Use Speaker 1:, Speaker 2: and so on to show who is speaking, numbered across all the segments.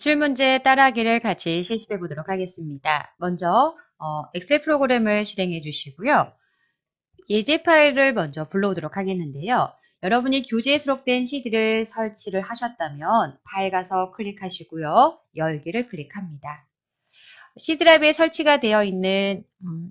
Speaker 1: 기출문제 따라하기를 같이 실습해 보도록 하겠습니다. 먼저 엑셀 프로그램을 실행해 주시고요. 예제 파일을 먼저 불러오도록 하겠는데요. 여러분이 교재에 수록된 CD를 설치를 하셨다면 파일 가서 클릭하시고요. 열기를 클릭합니다. C 드라이브에 설치가 되어 있는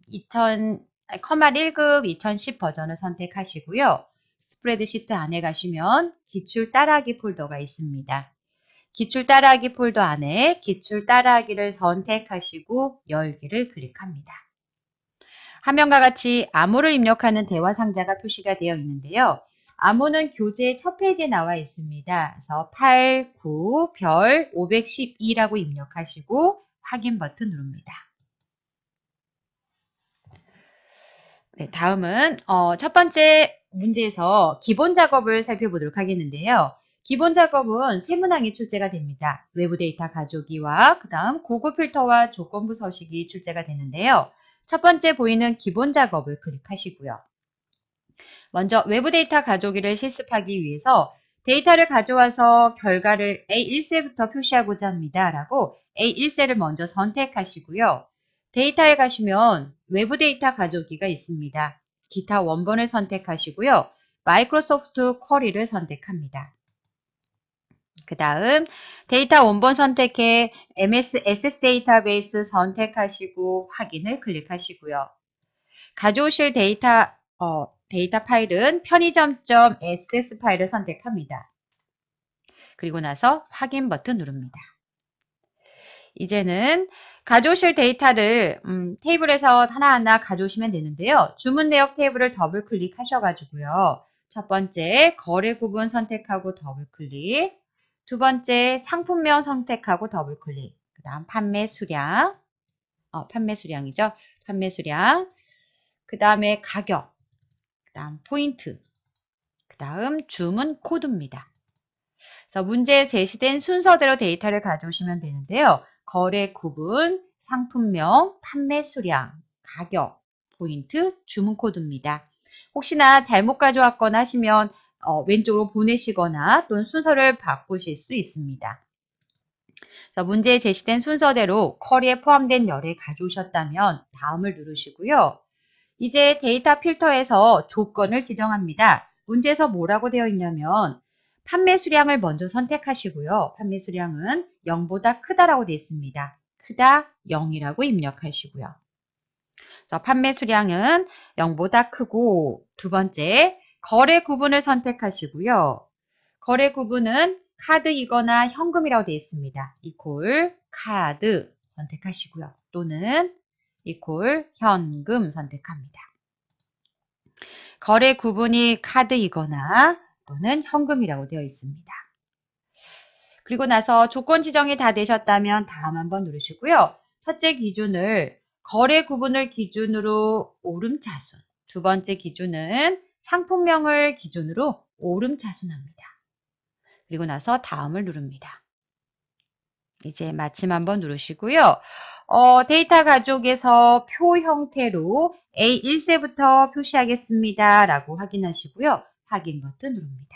Speaker 1: 1급 2010 버전을 선택하시고요. 스프레드시트 안에 가시면 기출 따라하기 폴더가 있습니다. 기출 따라하기 폴더 안에 기출 따라하기를 선택하시고 열기를 클릭합니다. 화면과 같이 암호를 입력하는 대화 상자가 표시가 되어 있는데요. 암호는 교재 첫 페이지에 나와 있습니다. 그래서 8, 9, 별 512라고 입력하시고 확인 버튼 누릅니다. 네, 다음은 첫 번째 문제에서 기본 작업을 살펴보도록 하겠는데요. 기본 작업은 세 문항이 출제가 됩니다. 외부 데이터 가져오기와 그 다음 고급 필터와 조건부 서식이 출제가 되는데요. 첫 번째 보이는 기본 작업을 클릭하시고요. 먼저 외부 데이터 가져오기를 실습하기 위해서 데이터를 가져와서 결과를 A1셀부터 표시하고자 합니다. 라고 A1셀을 먼저 선택하시고요. 데이터에 가시면 외부 데이터 가져오기가 있습니다. 기타 원본을 선택하시고요. 마이크로소프트 쿼리를 선택합니다. 그 다음 데이터 원본 선택해 MS SS 데이터베이스 선택하시고 확인을 클릭하시고요. 가져오실 데이터 파일은 편의점.ss 파일을 선택합니다. 그리고 나서 확인 버튼 누릅니다. 이제는 가져오실 데이터를 테이블에서 하나하나 가져오시면 되는데요. 주문 내역 테이블을 더블 클릭하셔가지고요. 첫 번째 거래 구분 선택하고 더블 클릭, 두 번째 상품명 선택하고 더블 클릭, 그 다음 판매 수량, 판매 수량이죠. 판매 수량, 그 다음에 가격, 그 다음 포인트, 그 다음 주문 코드입니다. 그래서 문제에 제시된 순서대로 데이터를 가져오시면 되는데요. 거래 구분, 상품명, 판매 수량, 가격, 포인트, 주문 코드입니다. 혹시나 잘못 가져왔거나 하시면 왼쪽으로 보내시거나 또는 순서를 바꾸실 수 있습니다. 그래서 문제에 제시된 순서대로 쿼리에 포함된 열을 가져오셨다면 다음을 누르시고요. 이제 데이터 필터에서 조건을 지정합니다. 문제에서 뭐라고 되어 있냐면 판매 수량을 먼저 선택하시고요. 판매 수량은 0보다 크다라고 되어 있습니다. 크다 0이라고 입력하시고요. 그래서 판매 수량은 0보다 크고 두 번째 거래 구분을 선택하시고요. 거래 구분은 카드이거나 현금이라고 되어 있습니다. 이퀄 카드 선택하시고요. 또는 이퀄 현금 선택합니다. 거래 구분이 카드이거나 또는 현금이라고 되어 있습니다. 그리고 나서 조건 지정이 다 되셨다면 다음 한번 누르시고요. 첫째 기준을 거래 구분을 기준으로 오름차순, 두 번째 기준은 상품명을 기준으로 오름차순합니다. 그리고 나서 다음을 누릅니다. 이제 마침 한번 누르시고요. 데이터 가족에서 표 형태로 A1셀부터 표시하겠습니다. 라고 확인하시고요. 확인 버튼 누릅니다.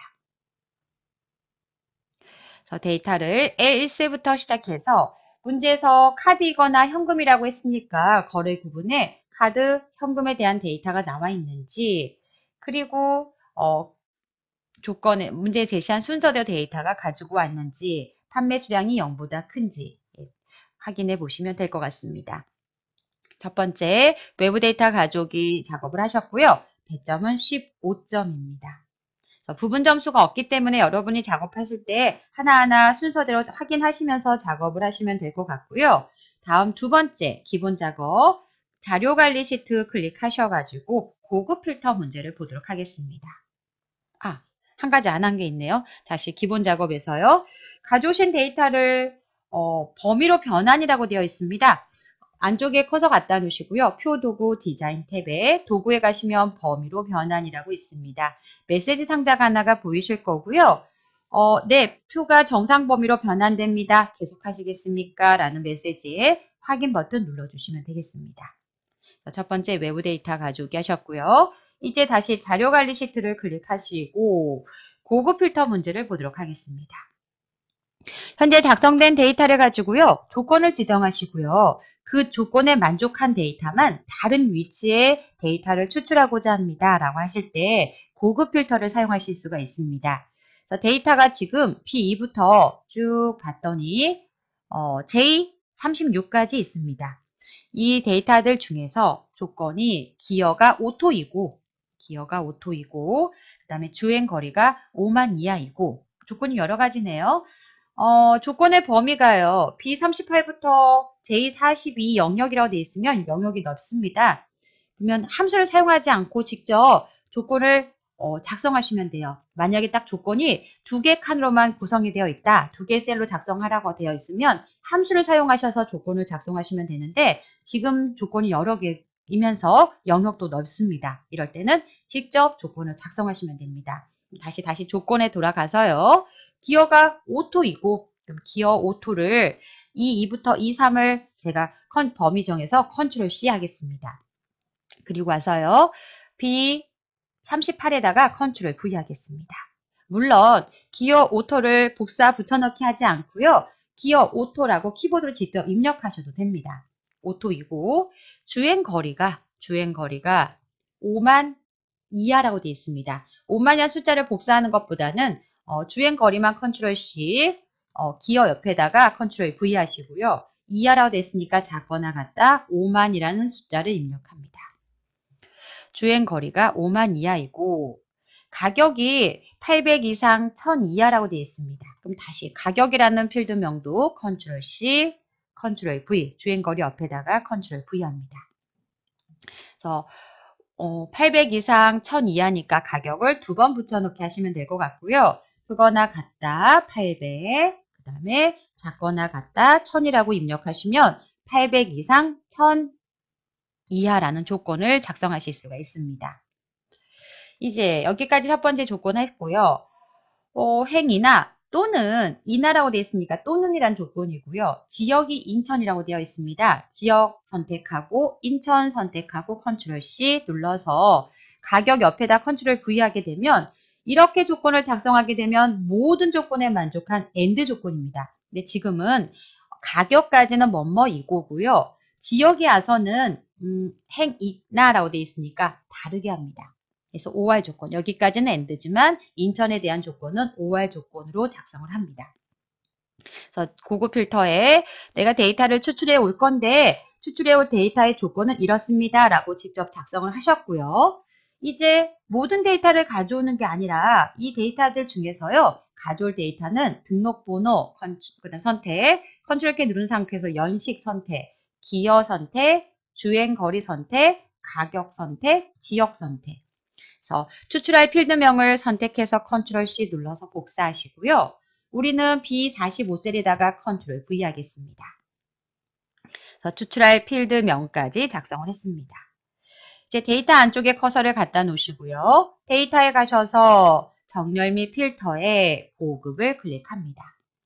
Speaker 1: 그래서 데이터를 A1셀부터 시작해서 문제에서 카드이거나 현금이라고 했으니까 거래 구분에 카드, 현금에 대한 데이터가 나와 있는지 그리고 조건에 문제에 제시한 순서대로 데이터가 가지고 왔는지 판매 수량이 0보다 큰지 확인해 보시면 될 것 같습니다. 첫 번째 외부 데이터 가져오기 작업을 하셨고요. 배점은 15점입니다. 부분 점수가 없기 때문에 여러분이 작업하실 때 하나하나 순서대로 확인하시면서 작업을 하시면 될 것 같고요. 다음 두 번째 기본 작업 자료관리 시트 클릭하셔가지고 고급 필터 문제를 보도록 하겠습니다. 한 가지 안 한 게 있네요. 다시 기본 작업에서요. 가져오신 데이터를 범위로 변환이라고 되어 있습니다. 안쪽에 커서 갖다 놓으시고요. 표 도구 디자인 탭에 도구에 가시면 범위로 변환이라고 있습니다. 메시지 상자가 하나가 보이실 거고요. 네, 표가 정상 범위로 변환됩니다. 계속하시겠습니까? 라는 메시지에 확인 버튼 눌러주시면 되겠습니다. 첫 번째 외부 데이터 가져오기 하셨고요. 이제 다시 자료관리 시트를 클릭하시고 고급 필터 문제를 보도록 하겠습니다. 현재 작성된 데이터를 가지고요. 조건을 지정하시고요. 그 조건에 만족한 데이터만 다른 위치의 데이터를 추출하고자 합니다. 라고 하실 때 고급 필터를 사용하실 수가 있습니다. 그래서 데이터가 지금 B2부터 쭉 봤더니 J36까지 있습니다. 이 데이터들 중에서 조건이 기어가 오토이고 그 다음에 주행 거리가 5만 이하이고 조건이 여러 가지네요. 조건의 범위가요. B38부터 J42 영역이라고 되어 있으면 영역이 넓습니다. 그러면 함수를 사용하지 않고 직접 조건을 작성하시면 돼요. 만약에 딱 조건이 2개 칸으로만 구성이 되어 있다. 2개 셀로 작성하라고 되어 있으면 함수를 사용하셔서 조건을 작성하시면 되는데 지금 조건이 여러 개이면서 영역도 넓습니다. 이럴 때는 직접 조건을 작성하시면 됩니다. 다시 조건에 돌아가서요. 기어가 오토이고 그럼 기어 오토를 E2부터 E3을 제가 범위 정해서 컨트롤 C 하겠습니다. 그리고 와서요. B38에다가 컨트롤 V 하겠습니다. 물론 기어 오토를 복사 붙여넣기 하지 않고요. 기어 오토라고 키보드로 직접 입력하셔도 됩니다. 오토이고 주행 거리가 5만 이하라고 되어 있습니다. 5만이라는 숫자를 복사하는 것보다는 주행 거리만 컨트롤 C, 기어 옆에다가 컨트롤 V 하시고요. 이하라고 되어 있으니까 작거나 같다 5만이라는 숫자를 입력합니다. 주행 거리가 5만 이하이고 가격이 800 이상 1000 이하라고 되어 있습니다. 그럼 다시 가격이라는 필드명도 컨트롤 C, 컨트롤 V, 주행 거리 옆에다가 컨트롤 V 합니다. 그래서 800 이상 1000 이하니까 가격을 2번 붙여넣기 하시면 될 것 같고요. 크거나 같다 800, 그 다음에 작거나 같다 1000이라고 입력하시면 800 이상 1000 이하라는 조건을 작성하실 수가 있습니다. 이제 여기까지 첫 번째 조건 했고요. 행이나 또는 이나라고 되어 있으니까 또는이란 조건이고요. 지역이 인천이라고 되어 있습니다. 지역 선택하고 인천 선택하고 컨트롤 C 눌러서 가격 옆에다 컨트롤 V 하게 되면 이렇게 조건을 작성하게 되면 모든 조건에 만족한 AND 조건입니다. 근데 지금은 가격까지는 뭐뭐이고고요. 지역에 와서는 행이나라고 되어 있으니까 다르게 합니다. 그래서 OR 조건, 여기까지는 AND지만 인천에 대한 조건은 OR 조건으로 작성을 합니다. 그래서 고급 필터에 내가 데이터를 추출해 올 건데 추출해 올 데이터의 조건은 이렇습니다. 라고 직접 작성을 하셨고요. 이제 모든 데이터를 가져오는 게 아니라 이 데이터들 중에서요. 가져올 데이터는 등록번호, 그다음 선택, 컨트롤 키 누른 상태에서 연식 선택, 기어 선택, 주행 거리 선택, 가격 선택, 지역 선택. 그래서 추출할 필드명을 선택해서 컨트롤 C 눌러서 복사하시고요. 우리는 B45셀에다가 컨트롤 V 하겠습니다. 그래서 추출할 필드명까지 작성을 했습니다. 이제 데이터 안쪽에 커서를 갖다 놓으시고요. 데이터에 가셔서 정렬 및 필터에 보급을 클릭합니다.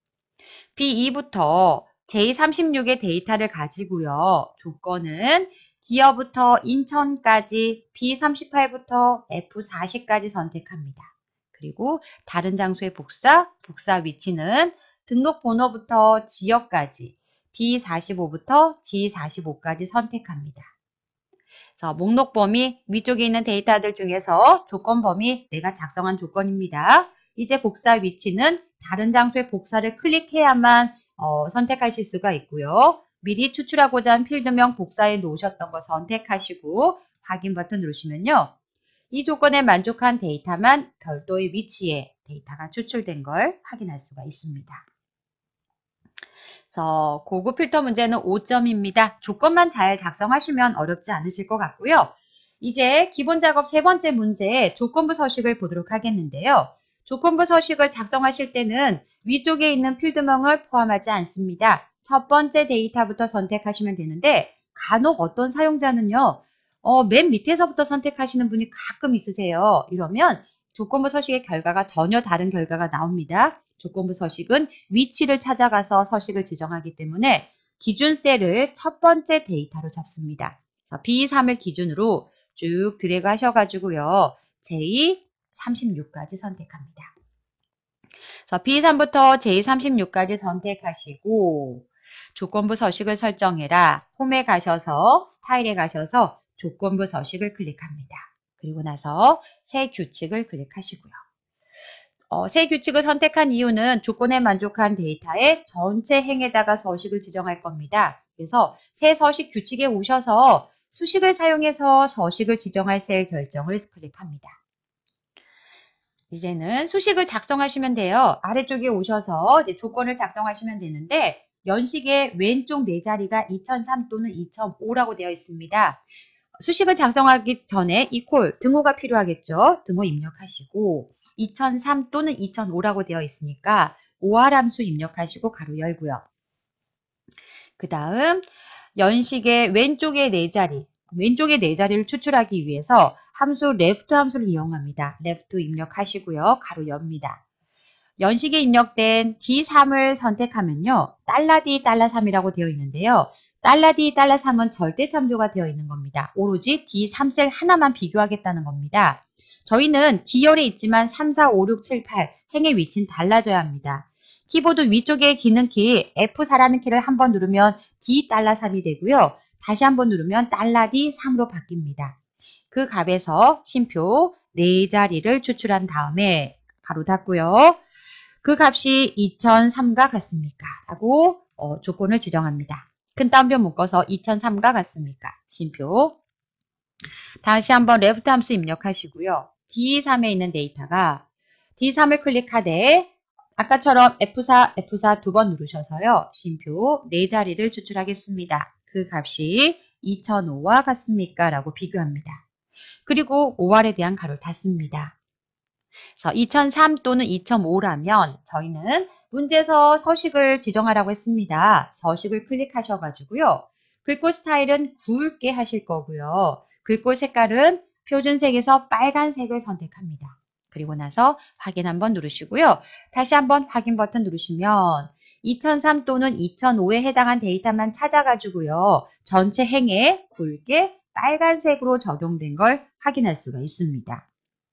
Speaker 1: B2부터 J36의 데이터를 가지고요. 조건은 기어부터 인천까지 B38부터 F40까지 선택합니다. 그리고 다른 장소의 복사 위치는 등록번호부터 지역까지 B45부터 G45까지 선택합니다. 그래서 목록 범위 위쪽에 있는 데이터들 중에서 조건 범위 내가 작성한 조건입니다. 이제 복사 위치는 다른 장소의 복사를 클릭해야만 선택하실 수가 있고요. 미리 추출하고자 한 필드명 복사해 놓으셨던 거 선택하시고 확인 버튼 누르시면요. 이 조건에 만족한 데이터만 별도의 위치에 데이터가 추출된 걸 확인할 수가 있습니다. 그래서 고급 필터 문제는 5점입니다. 조건만 잘 작성하시면 어렵지 않으실 것 같고요. 이제 기본 작업 세 번째 문제 조건부 서식을 보도록 하겠는데요. 조건부 서식을 작성하실 때는 위쪽에 있는 필드명을 포함하지 않습니다. 첫 번째 데이터부터 선택하시면 되는데 간혹 어떤 사용자는요. 맨 밑에서부터 선택하시는 분이 가끔 있으세요. 이러면 조건부 서식의 결과가 전혀 다른 결과가 나옵니다. 조건부 서식은 위치를 찾아가서 서식을 지정하기 때문에 기준 셀을 첫 번째 데이터로 잡습니다. B3을 기준으로 쭉 드래그 하셔가지고요. J36까지 선택합니다. 그래서 B3부터 J36까지 선택하시고 조건부 서식을 설정해라. 홈에 가셔서 스타일에 가셔서 조건부 서식을 클릭합니다. 그리고 나서 새 규칙을 클릭하시고요. 새 규칙을 선택한 이유는 조건에 만족한 데이터의 전체 행에다가 서식을 지정할 겁니다. 그래서 새 서식 규칙에 오셔서 수식을 사용해서 서식을 지정할 셀 결정을 클릭합니다. 이제는 수식을 작성하시면 돼요. 아래쪽에 오셔서 이제 조건을 작성하시면 되는데 연식의 왼쪽 네 자리가 2003 또는 2005라고 되어 있습니다. 수식을 작성하기 전에 이퀄 등호가 필요하겠죠. 등호 입력하시고 2003 또는 2005라고 되어 있으니까 OR 함수 입력하시고 가로 열고요. 그 다음 연식의 왼쪽의 네 자리, 왼쪽의 네 자리를 추출하기 위해서 함수 left 함수를 이용합니다. left 입력하시고요. 가로 엽니다. 연식에 입력된 D3을 선택하면요. $D, $3이라고 되어 있는데요. $D, $3은 절대 참조가 되어 있는 겁니다. 오로지 D3셀 하나만 비교하겠다는 겁니다. 저희는 D열에 있지만 3, 4, 5, 6, 7, 8 행의 위치는 달라져야 합니다. 키보드 위쪽에 기능키 F4라는 키를 한번 누르면 D$3이 되고요. 다시 한번 누르면 $D3으로 바뀝니다. 그 값에서 쉼표 네 자리를 추출한 다음에 가로 닫고요. 그 값이 2003과 같습니까? 라고 조건을 지정합니다. 큰 따옴표 묶어서 2003과 같습니까? 쉼표. 다시 한번 left 함수 입력하시고요. D3에 있는 데이터가 D3을 클릭하되 아까처럼 F4 두 번 누르셔서요. 쉼표 네 자리를 추출하겠습니다. 그 값이 2005와 같습니까? 라고 비교합니다. 그리고 OR에 대한 가로를 닫습니다. 그래서 2003 또는 2005라면 저희는 문제에서 서식을 지정하라고 했습니다. 서식을 클릭하셔가지고요. 글꼴 스타일은 굵게 하실 거고요. 글꼴 색깔은 표준색에서 빨간색을 선택합니다. 그리고 나서 확인 한번 누르시고요. 다시 한번 확인 버튼 누르시면 2003 또는 2005에 해당한 데이터만 찾아가지고요. 전체 행에 굵게 빨간색으로 적용된 걸 확인할 수가 있습니다.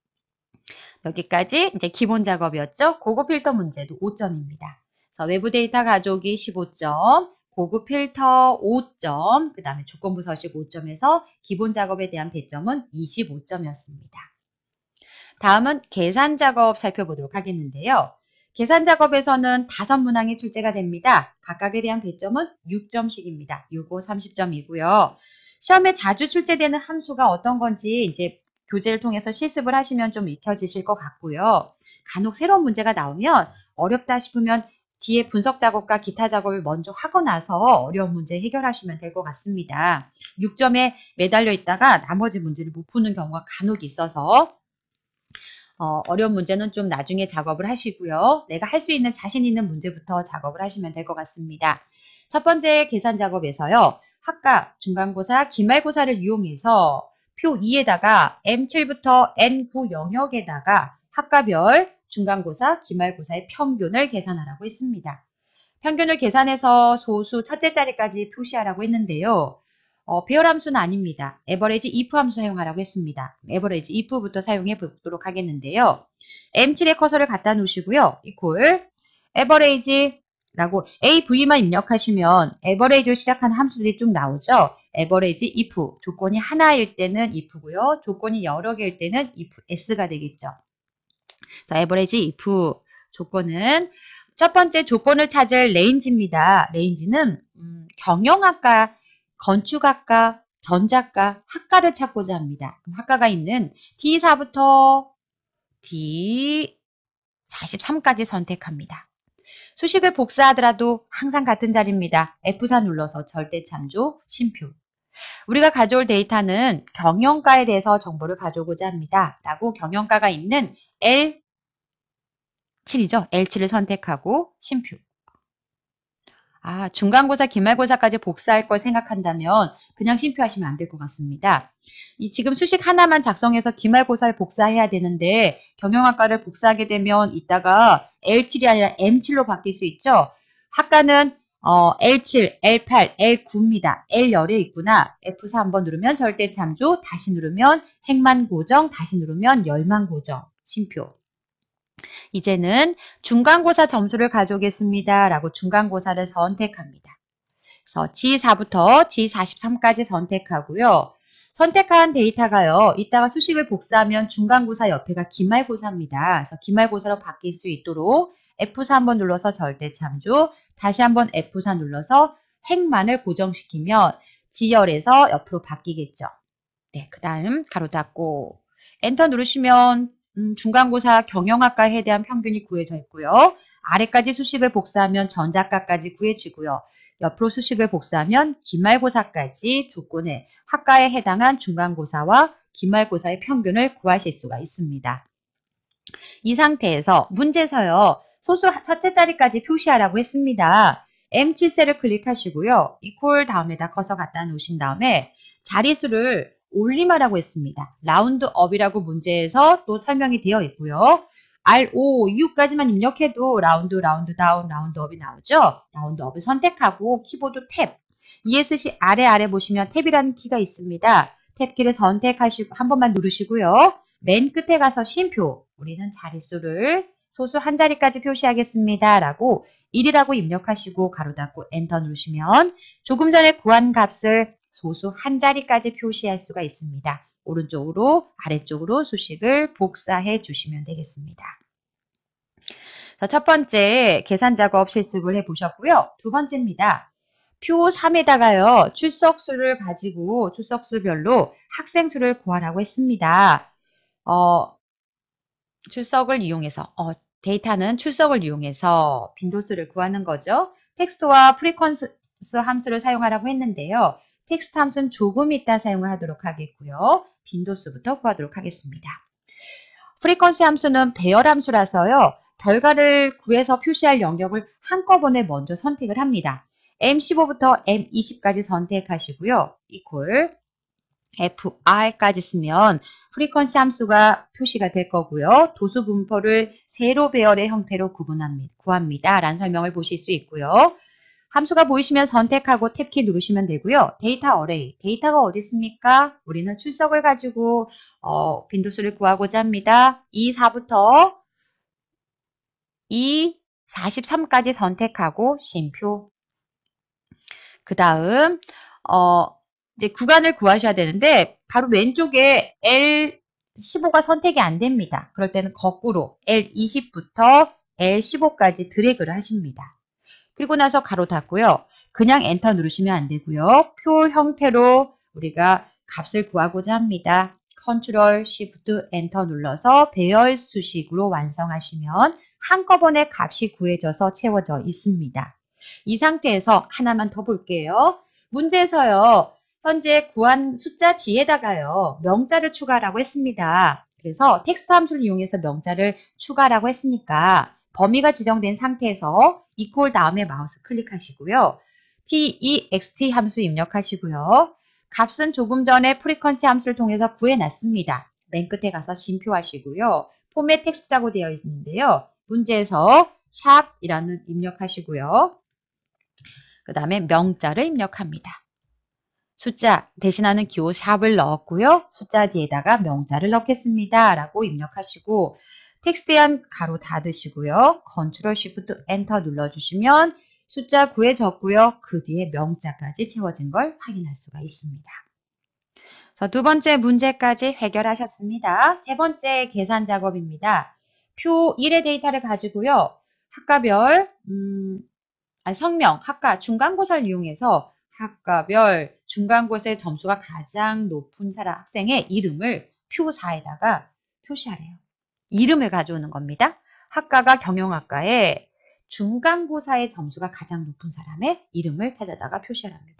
Speaker 1: 여기까지 이제 기본 작업이었죠. 고급 필터 문제도 5점입니다. 그래서 외부 데이터 가져오기 15점, 고급 필터 5점, 그 다음에 조건부 서식 5점에서 기본 작업에 대한 배점은 25점이었습니다. 다음은 계산 작업 살펴보도록 하겠는데요. 계산 작업에서는 5문항이 출제가 됩니다. 각각에 대한 배점은 6점씩입니다. 6, 5, 30점이고요. 시험에 자주 출제되는 함수가 어떤 건지 이제 교재를 통해서 실습을 하시면 좀 익혀지실 것 같고요. 간혹 새로운 문제가 나오면 어렵다 싶으면 뒤에 분석 작업과 기타 작업을 먼저 하고 나서 어려운 문제 해결하시면 될 것 같습니다. 6점에 매달려 있다가 나머지 문제를 못 푸는 경우가 간혹 있어서 어려운 문제는 좀 나중에 작업을 하시고요. 내가 할 수 있는 자신 있는 문제부터 작업을 하시면 될 것 같습니다. 첫 번째 계산 작업에서요. 학과, 중간고사, 기말고사를 이용해서 표 2에다가 M7부터 N9 영역에다가 학과별, 중간고사, 기말고사의 평균을 계산하라고 했습니다. 평균을 계산해서 소수 첫째 자리까지 표시하라고 했는데요. 배열 함수는 아닙니다. average if 함수 사용하라고 했습니다. average if부터 사용해 보도록 하겠는데요. M7에 커서를 갖다 놓으시고요. equal average라고 av만 입력하시면 average로 시작하는 함수들이 쭉 나오죠. average if 조건이 하나일 때는 if고요. 조건이 여러 개일 때는 if s가 되겠죠. 자, average if 조건은 첫 번째 조건을 찾을 레인지입니다. 레인지는 경영학과, 건축학과, 전작가, 학과를 찾고자 합니다. 그럼 학과가 있는 D4부터 D43까지 선택합니다. 수식을 복사하더라도 항상 같은 자리입니다. F4 눌러서 절대 참조, 쉼표. 우리가 가져올 데이터는 경영과에 대해서 정보를 가져오고자 합니다. 라고 경영과가 있는 L7이죠. L7을 선택하고 쉼표. 중간고사, 기말고사까지 복사할 걸 생각한다면 그냥 쉼표하시면 안 될 것 같습니다. 지금 수식 하나만 작성해서 기말고사를 복사해야 되는데 경영학과를 복사하게 되면 이따가 L7이 아니라 M7로 바뀔 수 있죠. 학과는 L7, L8, L9입니다. L열에 있구나. F4 한번 누르면 절대 참조, 다시 누르면 행만 고정, 다시 누르면 열만 고정, 쉼표. 이제는 중간고사 점수를 가져오겠습니다. 라고 중간고사를 선택합니다. 그래서 G4부터 G43까지 선택하고요. 선택한 데이터가요. 이따가 수식을 복사하면 중간고사 옆에가 기말고사입니다. 그래서 기말고사로 바뀔 수 있도록 F4 한번 눌러서 절대참조, 다시 한번 F4 눌러서 행만을 고정시키면 지열에서 옆으로 바뀌겠죠. 네, 그 다음 가로 닫고 엔터 누르시면 중간고사 경영학과에 해대한 평균이 구해져 있고요. 아래까지 수식을 복사하면 전작가까지 구해지고요. 옆으로 수식을 복사하면 기말고사까지 조건에 학과에 해당한 중간고사와 기말고사의 평균을 구하실 수가 있습니다. 이 상태에서 문제에서요. 소수 첫째 자리까지 표시하라고 했습니다. M7셀을 클릭하시고요. 이퀄 다음에다 커서 갖다 놓으신 다음에 자릿수를 올림하라고 했습니다. 라운드업이라고 문제에서 또 설명이 되어 있고요. R5 이후까지만 입력해도 라운드 다운, 라운드업이 나오죠. 라운드업을 선택하고 키보드 탭, ESC 아래 보시면 탭이라는 키가 있습니다. 탭키를 선택하시고 한 번만 누르시고요. 맨 끝에 가서 쉼표, 우리는 자릿수를 소수 한 자리까지 표시하겠습니다. 라고 1이라고 입력하시고 가로 닫고 엔터 누르시면 조금 전에 구한 값을 소수 한 자리까지 표시할 수가 있습니다. 오른쪽으로 아래쪽으로 수식을 복사해 주시면 되겠습니다. 첫 번째 계산 작업 실습을 해보셨고요. 두 번째입니다. 표 3에다가요. 출석수를 가지고 출석수별로 학생 수를 구하라고 했습니다. 출석을 이용해서 데이터는 출석을 이용해서 빈도수를 구하는 거죠. 텍스트와 프리퀀스 함수를 사용하라고 했는데요. 텍스트 함수는 조금 이따 사용을 하도록 하겠고요. 빈도수부터 구하도록 하겠습니다. 프리퀀시 함수는 배열 함수라서요. 결과를 구해서 표시할 영역을 한꺼번에 먼저 선택을 합니다. M15부터 M20까지 선택하시고요. 이퀄 FR까지 쓰면 프리퀀시 함수가 표시가 될 거고요. 도수 분포를 세로 배열의 형태로 구합니다. 라는 설명을 보실 수 있고요. 함수가 보이시면 선택하고 탭키 누르시면 되고요. 데이터 어레이, 데이터가 어디 있습니까? 우리는 출석을 가지고 빈도수를 구하고자 합니다. E4부터 E43까지 선택하고 쉼표. 그 다음 이제 구간을 구하셔야 되는데 바로 왼쪽에 L15가 선택이 안 됩니다. 그럴 때는 거꾸로 L20부터 L15까지 드래그를 하십니다. 그리고 나서 가로 닫고요. 그냥 엔터 누르시면 안 되고요. 표 형태로 우리가 값을 구하고자 합니다. 컨트롤 시프트 엔터 눌러서 배열 수식으로 완성하시면 한꺼번에 값이 구해져서 채워져 있습니다. 이 상태에서 하나만 더 볼게요. 문제에서요. 현재 구한 숫자 뒤에다가요. 명자를 추가하라고 했습니다. 그래서 텍스트 함수를 이용해서 명자를 추가하라고 했으니까 범위가 지정된 상태에서 이퀄 다음에 마우스 클릭하시고요. text 함수 입력하시고요. 값은 조금 전에 프리퀀시 함수를 통해서 구해놨습니다. 맨 끝에 가서 쉼표하시고요. 포맷 텍스트라고 되어 있는데요. 문제에서 샵이라는 입력하시고요. 그 다음에 명자를 입력합니다. 숫자 대신하는 기호 샵을 넣었고요. 숫자 뒤에다가 명자를 넣겠습니다. 라고 입력하시고 텍스트에 한 가로 닫으시고요. 컨트롤 시프트 엔터 눌러주시면 숫자 구해졌고요. 그 뒤에 명자까지 채워진 걸 확인할 수가 있습니다. 그래서 두 번째 문제까지 해결하셨습니다. 세 번째 계산 작업입니다. 표 1의 데이터를 가지고요. 학과별 성명, 학과 중간고사를 이용해서 학과별 중간고사의 점수가 가장 높은 학생의 이름을 표 4에다가 표시하래요. 이름을 가져오는 겁니다. 학과가 경영학과에 중간고사의 점수가 가장 높은 사람의 이름을 찾아다가 표시합니다.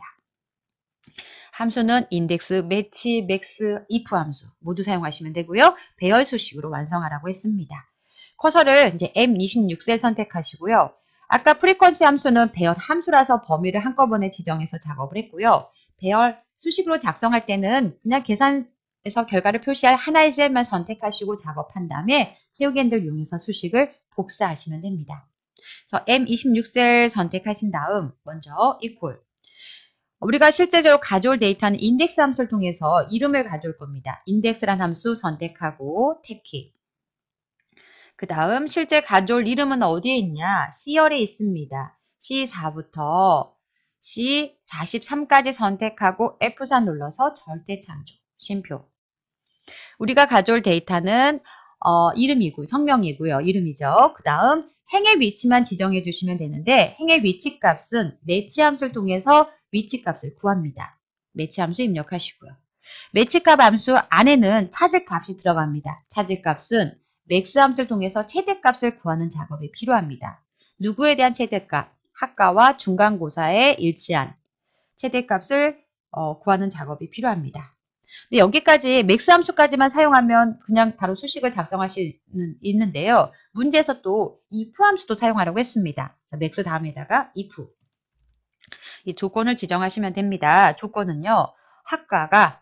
Speaker 1: 함수는 인덱스, 매치, 맥스, if 함수 모두 사용하시면 되고요. 배열 수식으로 완성하라고 했습니다. 커서를 이제 M26셀 선택하시고요. 아까 프리퀀시 함수는 배열 함수라서 범위를 한꺼번에 지정해서 작업을 했고요. 배열 수식으로 작성할 때는 그냥 계산에서 결과를 표시할 하나의 셀만 선택하시고 작업한 다음에 채우기 핸들 이용해서 수식을 복사하시면 됩니다. 그래서 M26셀 선택하신 다음 먼저 equal 우리가 실제적으로 가져올 데이터는 인덱스 함수를 통해서 이름을 가져올 겁니다. 인덱스란 함수 선택하고 탭키 그 다음 실제 가져올 이름은 어디에 있냐? C열에 있습니다. C4부터 C43까지 선택하고 F4 눌러서 절대 참조, 쉼표. 우리가 가져올 데이터는 이름이고 성명이고요. 이름이죠. 그 다음 행의 위치만 지정해 주시면 되는데 행의 위치 값은 매치 함수를 통해서 위치 값을 구합니다. 매치 함수 입력하시고요. 매치 값 함수 안에는 찾을 값이 들어갑니다. 찾을 값은 맥스 함수를 통해서 최대값을 구하는 작업이 필요합니다. 누구에 대한 최대값? 학과와 중간고사에 일치한 최대값을 구하는 작업이 필요합니다. 근데 여기까지 맥스 함수까지만 사용하면 그냥 바로 수식을 작성할 수 있는데요. 문제에서 또 if 함수도 사용하라고 했습니다. 맥스 다음에다가 if. 이 조건을 지정하시면 됩니다. 조건은요. 학과가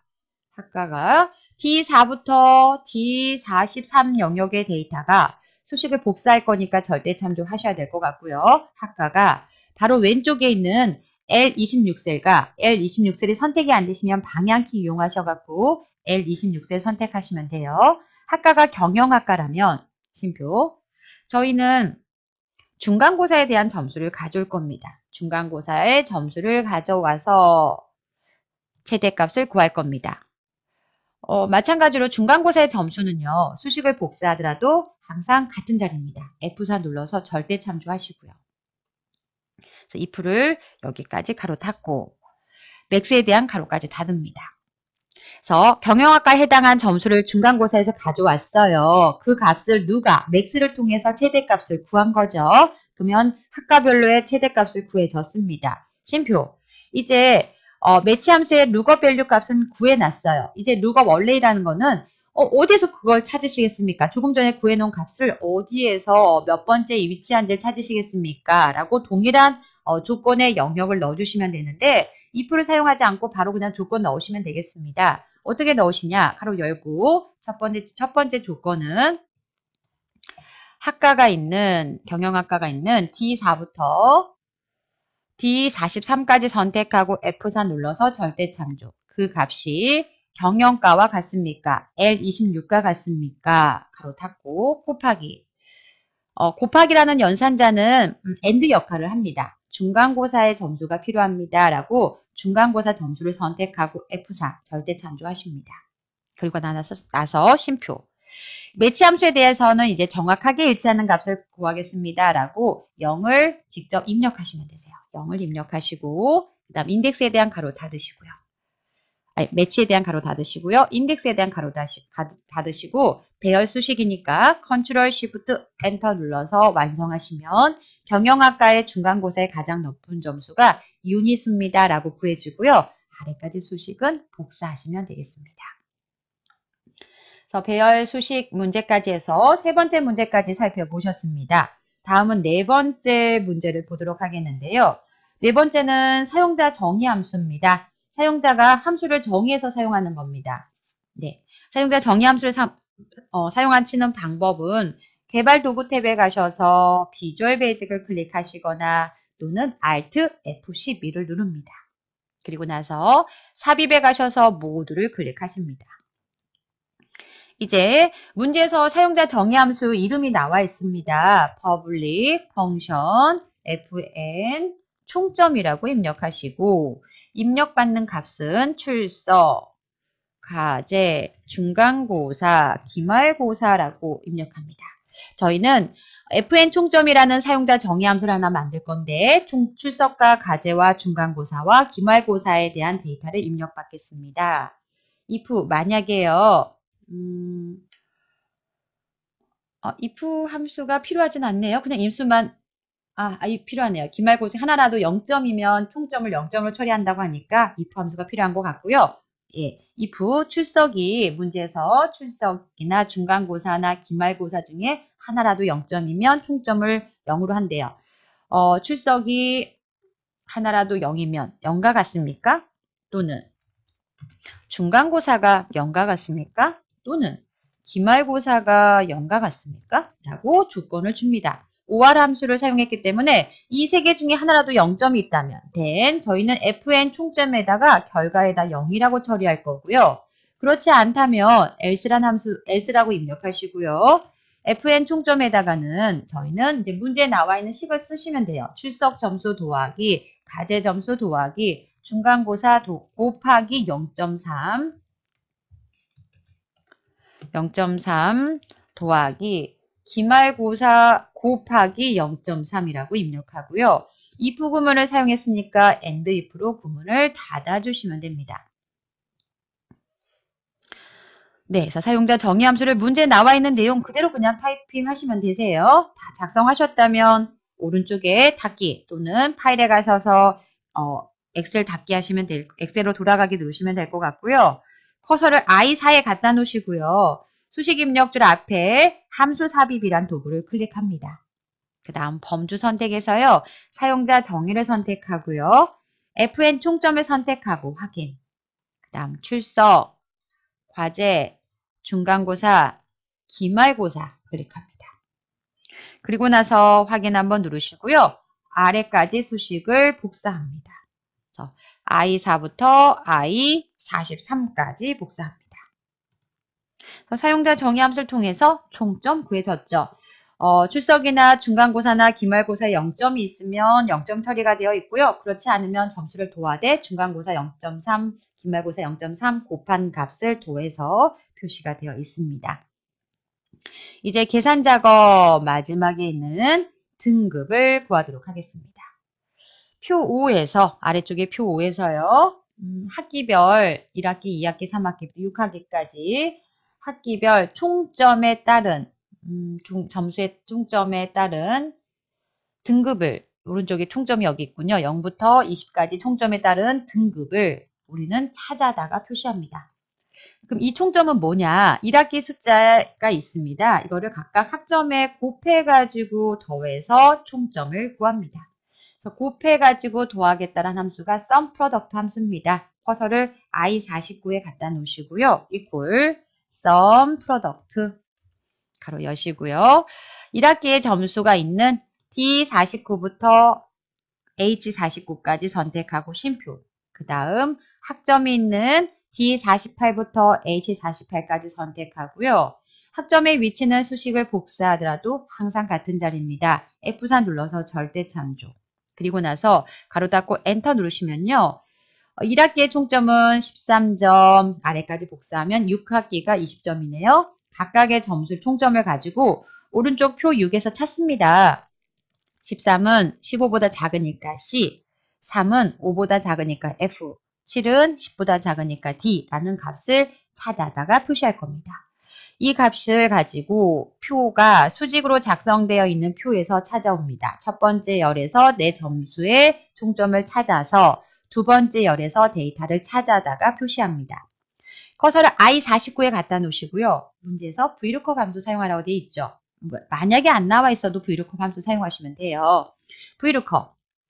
Speaker 1: D4부터 D43 영역의 데이터가 수식을 복사할 거니까 절대 참조하셔야 될 것 같고요. 학과가 바로 왼쪽에 있는 L26셀과 L26셀이 선택이 안 되시면 방향키 이용하셔갖고 L26셀 선택하시면 돼요. 학과가 경영학과라면 쉼표. 저희는 중간고사에 대한 점수를 가져올 겁니다. 중간고사의 점수를 가져와서 최대값을 구할 겁니다. 마찬가지로 중간고사의 점수는요. 수식을 복사하더라도 항상 같은 자리입니다. F4 눌러서 절대 참조하시고요. 그래서 if를 여기까지 가로 닫고 맥스에 대한 가로까지 닫습니다. 그래서 경영학과에 해당한 점수를 중간고사에서 가져왔어요. 그 값을 누가 맥스를 통해서 최대값을 구한 거죠. 그러면 학과별로의 최대값을 구해줬습니다. 쉼표. 이제 매치 함수의 룩업 밸류 값은 구해놨어요. 이제 룩업 원래라는 거는 어디에서 그걸 찾으시겠습니까? 조금 전에 구해놓은 값을 어디에서 몇 번째 위치한지를 찾으시겠습니까? 라고 동일한 조건의 영역을 넣어주시면 되는데 if를 사용하지 않고 바로 그냥 조건 넣으시면 되겠습니다. 어떻게 넣으시냐? 가로 열고 첫 번째 조건은 학과가 있는 경영학과가 있는 D4부터 D43까지 선택하고 F4 눌러서 절대 참조. 그 값이 경영과와 같습니까? L26과 같습니까? 가로 닫고 곱하기. 곱하기라는 연산자는 AND 역할을 합니다. 중간고사의 점수가 필요합니다. 라고 중간고사 점수를 선택하고 F4 절대 참조하십니다. 그리고 나서 쉼표. 매치 함수에 대해서는 이제 정확하게 일치하는 값을 구하겠습니다. 라고 0을 직접 입력하시면 되세요. 0을 입력하시고 그 다음 인덱스에 대한 가로 닫으시고요. 아니, 매치에 대한 가로 닫으시고요. 인덱스에 대한 가로 닫으시고 배열 수식이니까 컨트롤 쉬프트 엔터 눌러서 완성하시면 경영학과의 중간고사의 가장 높은 점수가 유니수입니다. 라고 구해주고요. 아래까지 수식은 복사하시면 되겠습니다. 그래서 배열 수식 문제까지 해서 세 번째 문제까지 살펴보셨습니다. 다음은 네 번째 문제를 보도록 하겠는데요. 네 번째는 사용자 정의 함수입니다. 사용자가 함수를 정의해서 사용하는 겁니다. 네, 사용자 정의 함수를 사용하시는 방법은 개발 도구 탭에 가셔서 비주얼 베이직을 클릭하시거나 또는 Alt F12를 누릅니다. 그리고 나서 삽입에 가셔서 모두를 클릭하십니다. 이제 문제에서 사용자 정의 함수 이름이 나와 있습니다. public function fn 총점이라고 입력하시고 입력받는 값은 출석, 과제, 중간고사, 기말고사라고 입력합니다. 저희는 fn 총점이라는 사용자 정의 함수를 하나 만들 건데 출석과 과제와 중간고사와 기말고사에 대한 데이터를 입력받겠습니다. if 만약에요. if 함수가 필요하진 않네요. 그냥 임수만 필요하네요. 기말고사 하나라도 0점이면 총점을 0점으로 처리한다고 하니까 if 함수가 필요한 것 같고요. 예, if 출석이 문제에서 출석이나 중간고사나 기말고사 중에 하나라도 0점이면 총점을 0으로 한대요. 출석이 하나라도 0이면 0과 같습니까? 또는 중간고사가 0과 같습니까? 또는 기말고사가 0과 같습니까? 라고 조건을 줍니다. OR 함수를 사용했기 때문에 이 세 개 중에 하나라도 0점이 있다면 then 저희는 fn 총점에다가 결과에다 0이라고 처리할 거고요. 그렇지 않다면 else라고 입력하시고요. FN 총점에다가는 저희는 이제 문제에 나와 있는 식을 쓰시면 돼요. 출석 점수 더하기, 과제 점수 더하기, 중간고사 곱하기 0.3, 0.3 더하기 기말고사 곱하기 0.3이라고 입력하고요. if 구문을 사용했으니까 and if로 구문을 닫아주시면 됩니다. 네, 그래서 사용자 정의 함수를 문제에 나와 있는 내용 그대로 그냥 타이핑 하시면 되세요. 다 작성하셨다면 오른쪽에 닫기 또는 파일에 가셔서 엑셀 닫기 하시면 엑셀로 돌아가기 누르시면 될 것 같고요. 커서를 I4에 갖다 놓으시고요. 수식 입력줄 앞에 함수 삽입이란 도구를 클릭합니다. 그 다음 범주 선택에서요. 사용자 정의를 선택하고요. FN 총점을 선택하고 확인. 그 다음 출석, 과제, 중간고사, 기말고사 클릭합니다. 그리고 나서 확인 한번 누르시고요. 아래까지 수식을 복사합니다. I4부터 I43까지 복사합니다. 사용자 정의 함수를 통해서 총점 구해졌죠. 출석이나 중간고사나 기말고사 0점이 있으면 0점 처리가 되어 있고요. 그렇지 않으면 점수를 도하되 중간고사 0.3, 기말고사 0.3 곱한 값을 더해서 표시가 되어 있습니다. 이제 계산 작업 마지막에 있는 등급을 구하도록 하겠습니다. 표 5에서 아래쪽에 표 5에서요. 학기별 1학기, 2학기, 3학기, 6학기까지 학기별 총점에 따른 점수의 총점에 따른 등급을 오른쪽에 총점이 여기 있군요. 0부터 20까지 총점에 따른 등급을 우리는 찾아다가 표시합니다. 그럼 이 총점은 뭐냐? 1학기 숫자가 있습니다. 이거를 각각 학점에 곱해가지고 더해서 총점을 구합니다. 그래서 곱해가지고 더하겠다는 함수가 SUMPRODUCT 함수입니다. 커서를 I49에 갖다 놓으시고요. equal SUMPRODUCT 가로 여시고요. 1학기에 점수가 있는 D49부터 H49까지 선택하고 쉼표. 그 다음 학점이 있는 D48부터 H48까지 선택하고요. 학점의 위치는 수식을 복사하더라도 항상 같은 자리입니다. F4 눌러서 절대 참조. 그리고 나서 가로 닫고 엔터 누르시면요. 1학기의 총점은 13점, 아래까지 복사하면 6학기가 20점이네요. 각각의 점수 총점을 가지고 오른쪽 표 6에서 찾습니다. 13은 15보다 작으니까 C, 3은 5보다 작으니까 F, 7은 10보다 작으니까 D라는 값을 찾아다가 표시할 겁니다. 이 값을 가지고 표가 수직으로 작성되어 있는 표에서 찾아옵니다. 첫 번째 열에서 내 점수의 총점을 찾아서 두 번째 열에서 데이터를 찾아다가 표시합니다. 커서를 I49에 갖다 놓으시고요. 문제에서 VLOOKUP 함수 사용하라고 되어 있죠. 만약에 안 나와 있어도 VLOOKUP 함수 사용하시면 돼요. VLOOKUP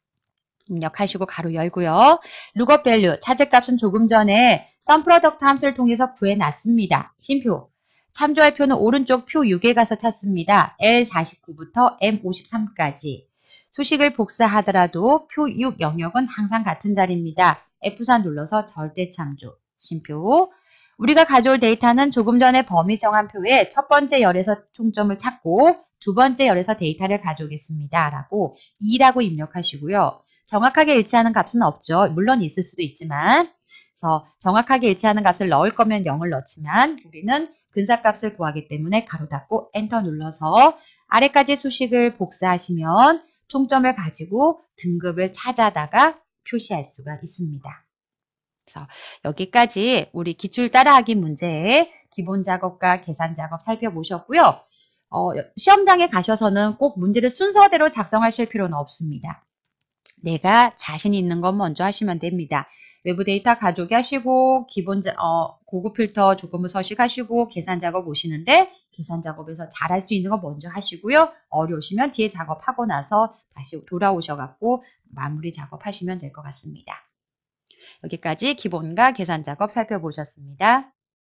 Speaker 1: 입력하시고 가로 열고요. lookup value 찾을 값은 조금 전에 SUMPRODUCT 함수를 통해서 구해놨습니다. 쉼표 참조할 표는 오른쪽 표 6에 가서 찾습니다. L49부터 M53까지 수식을 복사하더라도 표 6 영역은 항상 같은 자리입니다. F4 눌러서 절대 참조 쉼표 우리가 가져올 데이터는 조금 전에 범위 정한 표에 첫 번째 열에서 총점을 찾고 두 번째 열에서 데이터를 가져오겠습니다. 라고 2라고 입력하시고요. 정확하게 일치하는 값은 없죠. 물론 있을 수도 있지만 그래서 정확하게 일치하는 값을 넣을 거면 0을 넣지만 우리는 근사값을 구하기 때문에 가로 닫고 엔터 눌러서 아래까지 수식을 복사하시면 총점을 가지고 등급을 찾아다가 표시할 수가 있습니다. 그래서 여기까지 우리 기출 따라하기 문제의 기본 작업과 계산 작업 살펴보셨고요. 시험장에 가셔서는 꼭 문제를 순서대로 작성하실 필요는 없습니다. 내가 자신 있는 건 먼저 하시면 됩니다. 외부 데이터 가져오기 하시고 고급 필터 조금을 서식하시고 계산 작업 오시는데 계산 작업에서 잘할 수 있는 거 먼저 하시고요. 어려우시면 뒤에 작업하고 나서 다시 돌아오셔갖고 마무리 작업하시면 될 것 같습니다. 여기까지 기본과 계산 작업 살펴보셨습니다.